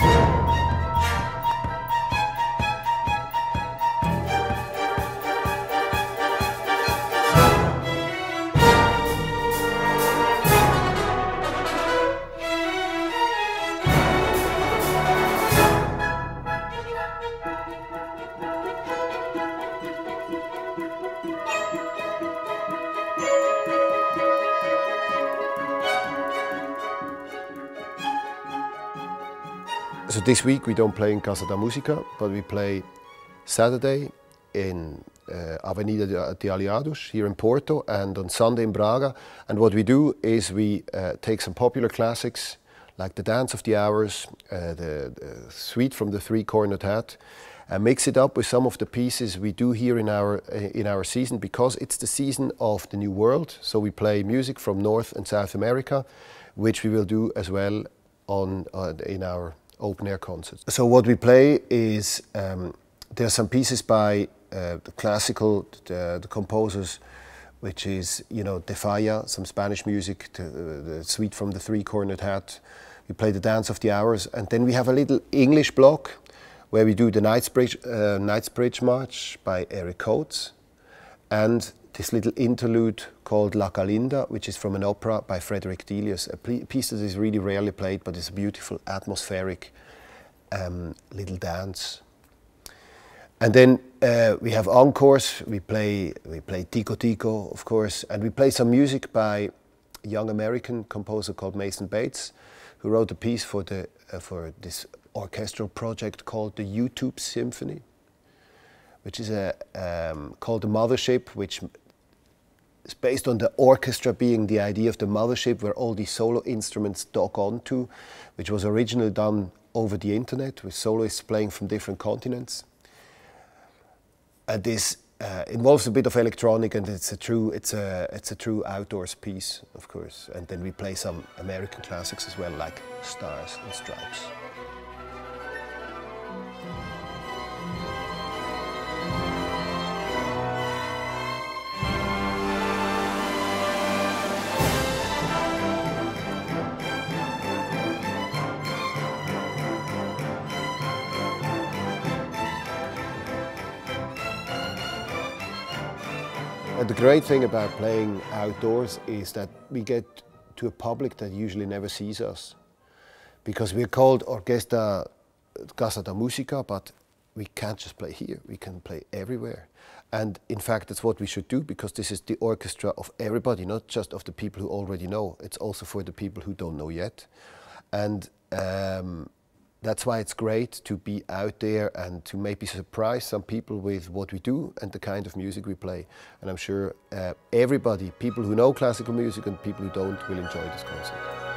So this week we don't play in Casa da Musica, but we play Saturday in Avenida de Aliados here in Porto, and on Sunday in Braga. And what we do is we take some popular classics like The Dance of the Hours, the Suite from the Three-Cornered Hat, and mix it up with some of the pieces we do here in our season, because it's the season of the New World. So we play music from North and South America, which we will do as well in our open-air concerts. So what we play is, there are some pieces by the classical, the composers, which is, De Falla, some Spanish music, the Suite from the Three-Cornered Hat. We play the Dance of the Hours, and then we have a little English block where we do the Knightsbridge March by Eric Coates, and this little interlude called La Calinda, which is from an opera by Frederick Delius, a piece that is really rarely played, but it's a beautiful atmospheric little dance. And then we have encores. We play Tico Tico, of course, and we play some music by a young American composer called Mason Bates, who wrote a piece for this orchestral project called the YouTube Symphony, which is called the Mothership, which is based on the orchestra being the idea of the mothership where all these solo instruments dock onto, which was originally done over the internet with soloists playing from different continents. And this involves a bit of electronic, and it's a true outdoors piece, of course. And then we play some American classics as well, like Stars and Stripes. And the great thing about playing outdoors is that we get to a public that usually never sees us, because we're called Orquesta Casa da Musica, but we can't just play here, we can play everywhere. And in fact, that's what we should do, because this is the orchestra of everybody, not just of the people who already know. It's also for the people who don't know yet. And that's why it's great to be out there and to maybe surprise some people with what we do and the kind of music we play. And I'm sure everybody, people who know classical music and people who don't, will enjoy this concert.